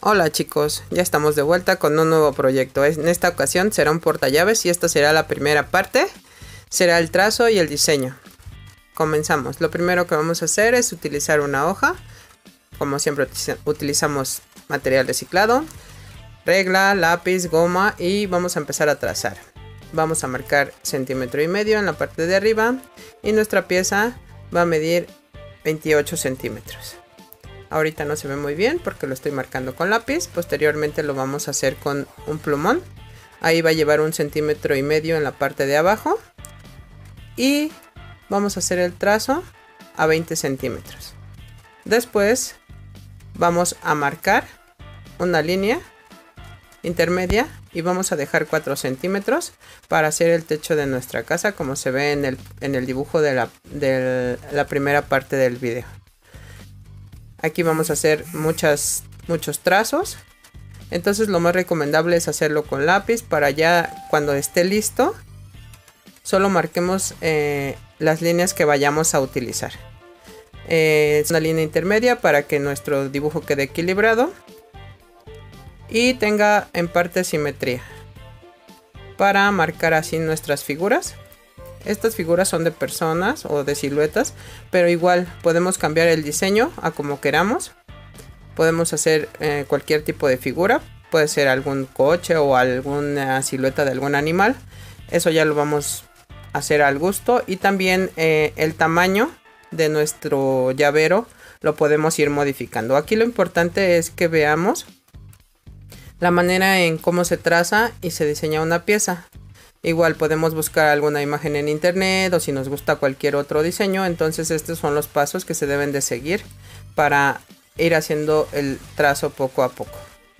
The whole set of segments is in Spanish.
Hola chicos, ya estamos de vuelta con un nuevo proyecto. En esta ocasión será un portallaves y esta será la primera parte. Será el trazo y el diseño. Comenzamos. Lo primero que vamos a hacer es utilizar una hoja. Como siempre utilizamos material reciclado, regla, lápiz, goma y vamos a empezar a trazar. Vamos a marcar 1,5 centímetros en la parte de arriba y nuestra pieza va a medir 28 centímetros. Ahorita no se ve muy bien porque lo estoy marcando con lápiz. Posteriormente lo vamos a hacer con un plumón. Ahí va a llevar 1,5 centímetros en la parte de abajo. Y vamos a hacer el trazo a 20 centímetros. Después vamos a marcar una línea intermedia y vamos a dejar 4 centímetros para hacer el techo de nuestra casa, como se ve en el dibujo de la primera parte del video. Aquí vamos a hacer muchos trazos. Entonces lo más recomendable es hacerlo con lápiz para ya cuando esté listo solo marquemos las líneas que vayamos a utilizar. Es una línea intermedia para que nuestro dibujo quede equilibrado y tenga en parte simetría, para marcar así nuestras figuras. Estas figuras son de personas o de siluetas, pero igual podemos cambiar el diseño a como queramos. Podemos hacer cualquier tipo de figura, puede ser algún coche o alguna silueta de algún animal. Eso ya lo vamos a hacer al gusto, y también el tamaño de nuestro llavero lo podemos ir modificando. Aquí lo importante es que veamos la manera en cómo se traza y se diseña una pieza. Igual podemos buscar alguna imagen en internet o si nos gusta cualquier otro diseño. Entonces estos son los pasos que se deben de seguir para ir haciendo el trazo poco a poco.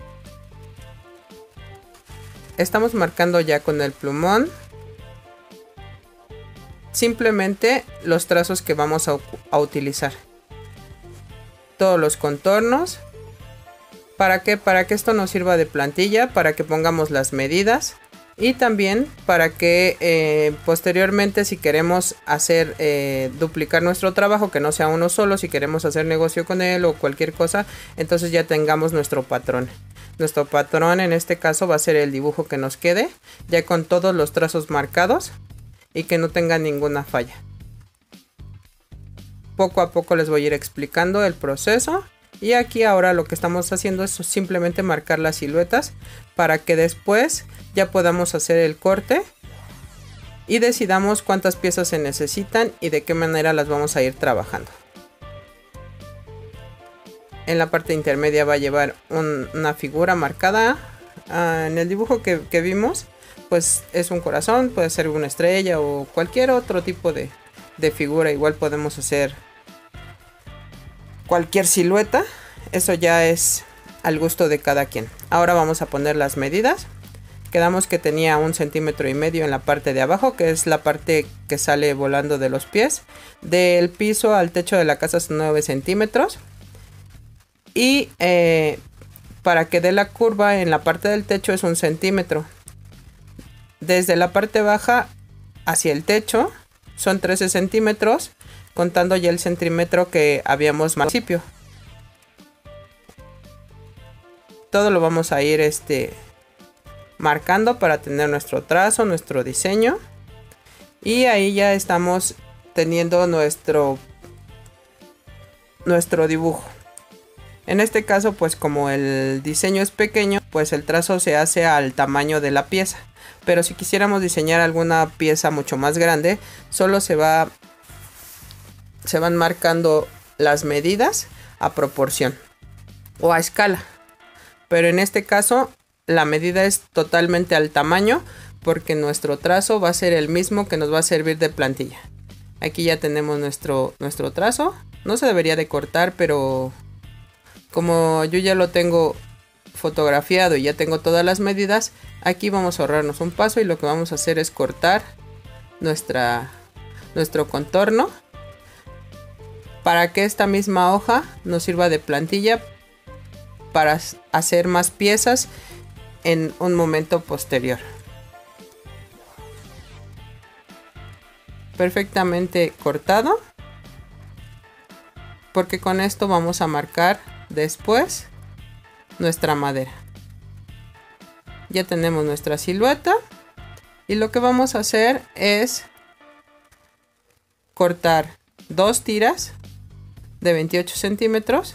Estamos marcando ya con el plumón simplemente los trazos que vamos a utilizar. Todos los contornos. ¿Para qué? Para que esto nos sirva de plantilla, para que pongamos las medidas. Y también para que posteriormente, si queremos hacer duplicar nuestro trabajo, que no sea uno solo, si queremos hacer negocio con él o cualquier cosa, entonces ya tengamos nuestro patrón. Nuestro patrón en este caso va a ser el dibujo que nos quede, ya con todos los trazos marcados y que no tenga ninguna falla. Poco a poco les voy a ir explicando el proceso. Y aquí ahora lo que estamos haciendo es simplemente marcar las siluetas para que después ya podamos hacer el corte y decidamos cuántas piezas se necesitan y de qué manera las vamos a ir trabajando. En la parte intermedia va a llevar una figura marcada. En el dibujo que vimos, pues es un corazón, puede ser una estrella o cualquier otro tipo de figura. Igual podemos hacer cualquier silueta, eso ya es al gusto de cada quien. Ahora vamos a poner las medidas. Quedamos que tenía 1,5 centímetros en la parte de abajo, que es la parte que sale volando de los pies. Del piso al techo de la casa son 9 centímetros. Y para que dé la curva en la parte del techo es 1 centímetro. Desde la parte baja hacia el techo son 13 centímetros. Contando ya el centímetro que habíamos marcado al principio. Todo lo vamos a ir marcando para tener nuestro trazo, nuestro diseño. Y ahí ya estamos teniendo nuestro dibujo. En este caso, pues como el diseño es pequeño, pues el trazo se hace al tamaño de la pieza. Pero si quisiéramos diseñar alguna pieza mucho más grande, solo se van marcando las medidas a proporción o a escala, pero en este caso la medida es totalmente al tamaño porque nuestro trazo va a ser el mismo que nos va a servir de plantilla. Aquí ya tenemos nuestro trazo. No se debería de cortar, pero como yo ya lo tengo fotografiado y ya tengo todas las medidas, aquí vamos a ahorrarnos un paso y lo que vamos a hacer es cortar nuestro contorno, para que esta misma hoja nos sirva de plantilla para hacer más piezas en un momento posterior. Perfectamente cortado, porque con esto vamos a marcar después nuestra madera. Ya tenemos nuestra silueta y lo que vamos a hacer es cortar 2 tiras de 28 centímetros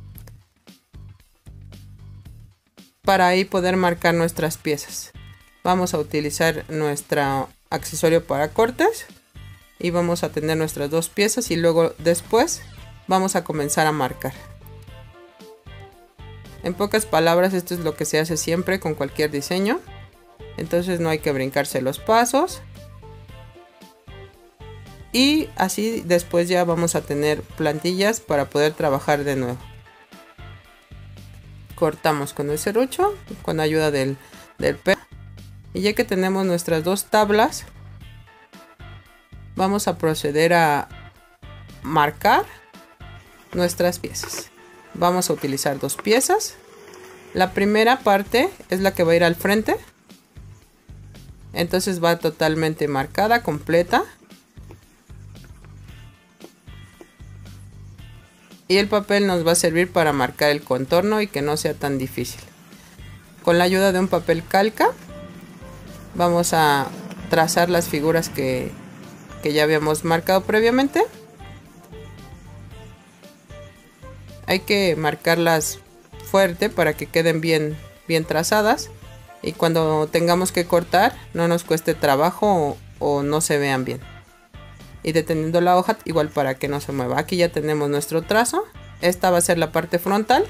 para ahí poder marcar nuestras piezas. Vamos a utilizar nuestro accesorio para cortes y vamos a tener nuestras 2 piezas y luego después vamos a comenzar a marcar. En pocas palabras, esto es lo que se hace siempre con cualquier diseño. Entonces no hay que brincarse los pasos. Y así después ya vamos a tener plantillas para poder trabajar de nuevo. Cortamos con el serrucho con ayuda del pelo. Y ya que tenemos nuestras 2 tablas, vamos a proceder a marcar nuestras piezas. Vamos a utilizar 2 piezas. La primera parte es la que va a ir al frente. Entonces va totalmente marcada, completa. Y el papel nos va a servir para marcar el contorno y que no sea tan difícil. Con la ayuda de un papel calca vamos a trazar las figuras que ya habíamos marcado previamente. Hay que marcarlas fuerte para que queden bien trazadas y cuando tengamos que cortar no nos cueste trabajo o no se vean bien. Y deteniendo la hoja igual para que no se mueva. Aquí ya tenemos nuestro trazo. Esta va a ser la parte frontal.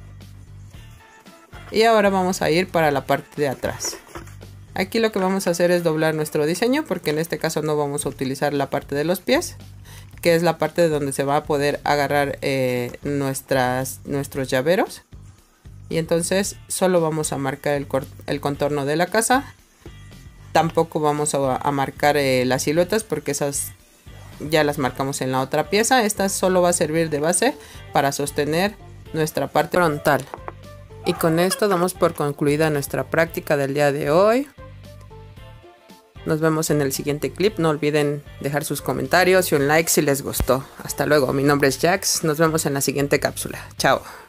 Y ahora vamos a ir para la parte de atrás. Aquí lo que vamos a hacer es doblar nuestro diseño, porque en este caso no vamos a utilizar la parte de los pies, que es la parte de donde se va a poder agarrar nuestros llaveros. Y entonces solo vamos a marcar el contorno de la casa. Tampoco vamos a marcar las siluetas porque esas ya las marcamos en la otra pieza. Esta solo va a servir de base para sostener nuestra parte frontal. Y con esto damos por concluida nuestra práctica del día de hoy. Nos vemos en el siguiente clip. No olviden dejar sus comentarios y un like si les gustó. Hasta luego. Mi nombre es Jax. Nos vemos en la siguiente cápsula. Chao.